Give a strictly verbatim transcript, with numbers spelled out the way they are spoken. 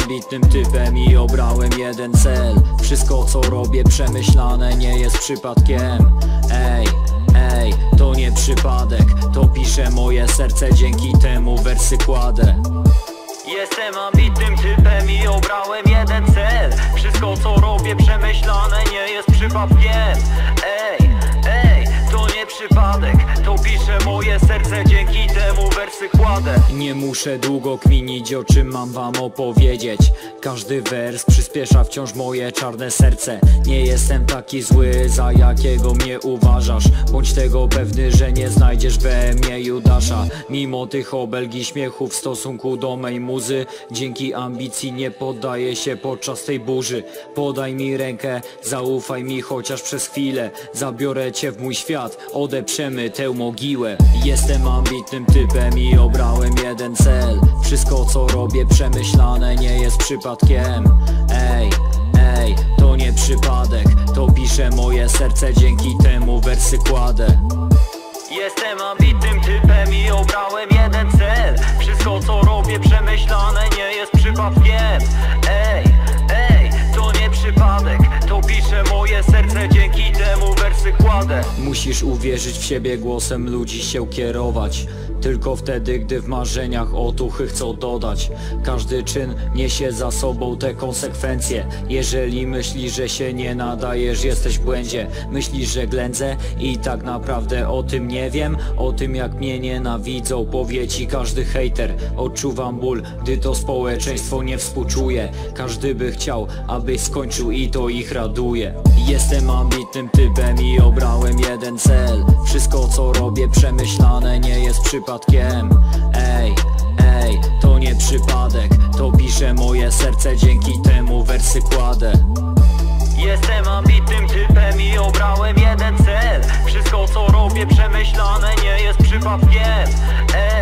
ambitnym typem i obrałem jeden cel. Wszystko co robię przemyślane, nie jest przypadkiem. Ej, ej, to nie przypadek, to pisze moje serce, dzięki temu wersy kładę. Jestem ambitnym typem i obrałem jeden cel. Wszystko co robię przemyślane, nie jest przypadkiem. Ej, ej, to nie przypadek, to pisze moje serce, dzięki temu wersy kładę. Nie muszę długo kminić, o czym mam wam opowiedzieć. Każdy wers przyspiesza wciąż moje czarne serce. Nie jestem taki zły, za jakiego mnie uważasz. Bądź tego pewny, że nie znajdziesz we mnie Judasza. Mimo tych obelg i śmiechów w stosunku do mej muzy, dzięki ambicji nie poddaję się podczas tej burzy. Podaj mi rękę, zaufaj mi chociaż przez chwilę. Zabiorę cię w mój świat, odeprzemy tę mogiłę. Jestem ambitnym typem i obrałem jeden cel. Wszystko co robię przemyślane, nie jest przypadkiem. Ej, ej, to nie przypadek, to pisze moje serce, dzięki temu wersy kładę. Jestem ambitnym typem i obrałem jeden cel. Wszystko co robię przemyślane, nie jest przypadkiem. Ej, ej, to nie przypadek, to pisze moje serce, dzięki temu wersy kładę. Musisz uwierzyć w siebie, głosem ludzi się kierować. Tylko wtedy, gdy w marzeniach otuchy chcą dodać. Każdy czyn niesie za sobą te konsekwencje. Jeżeli myślisz, że się nie nadajesz, jesteś w błędzie. Myślisz, że ględzę i tak naprawdę o tym nie wiem. O tym jak mnie nienawidzą powie ci każdy hejter. Odczuwam ból, gdy to społeczeństwo nie współczuje. Każdy by chciał, abyś skończył i to ich raduje. Jestem ambitnym typem i obrałem jeden cel. Wszystko co robię przemyślane, nie jest przypadkiem. Ej, ej, to nie przypadek, to pisze moje serce, dzięki temu wersy kładę. Jestem ambitnym typem i obrałem jeden cel. Wszystko co robię przemyślane, nie jest przypadkiem. Ej,